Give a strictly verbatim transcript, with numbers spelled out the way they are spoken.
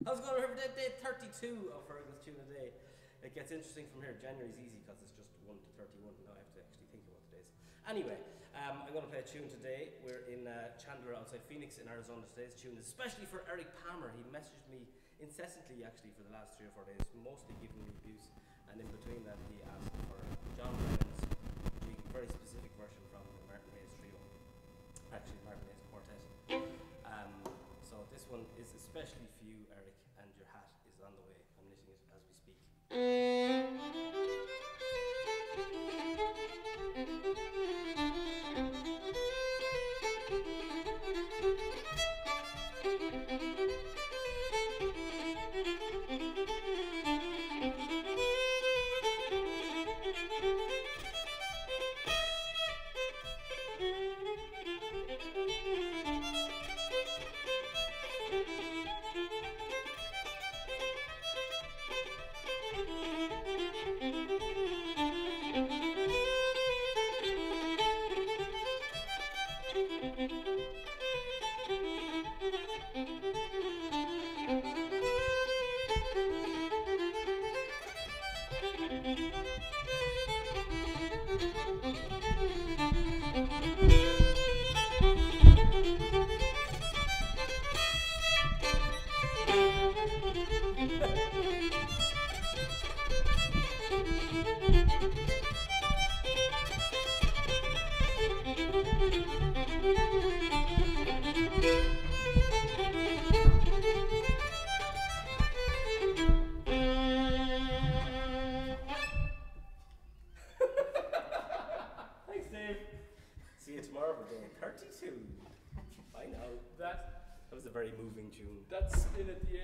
How's it going? Day, day thirty-two of Fergal's Tune a Day. It gets interesting from here. January's easy because it's just one to thirty-one. Now I have to actually think about the days. Anyway, um, I'm going to play a tune today. We're in uh, Chandler outside Phoenix in Arizona. Today's tune is especially for Eric Palmer. He messaged me incessantly actually for the last three or four days, mostly giving me abuse. And in between that, he asked for John Brennan's very specific version from the Martin Mays trio. Actually, Martin Mays quartet. Um, so this one is especially for you, Eric, and your hat is on the way. I'm knitting it as we speak. Thanks, Dave. See you tomorrow for day thirty-two. Bye now. That That was a very moving tune. that's in at the end.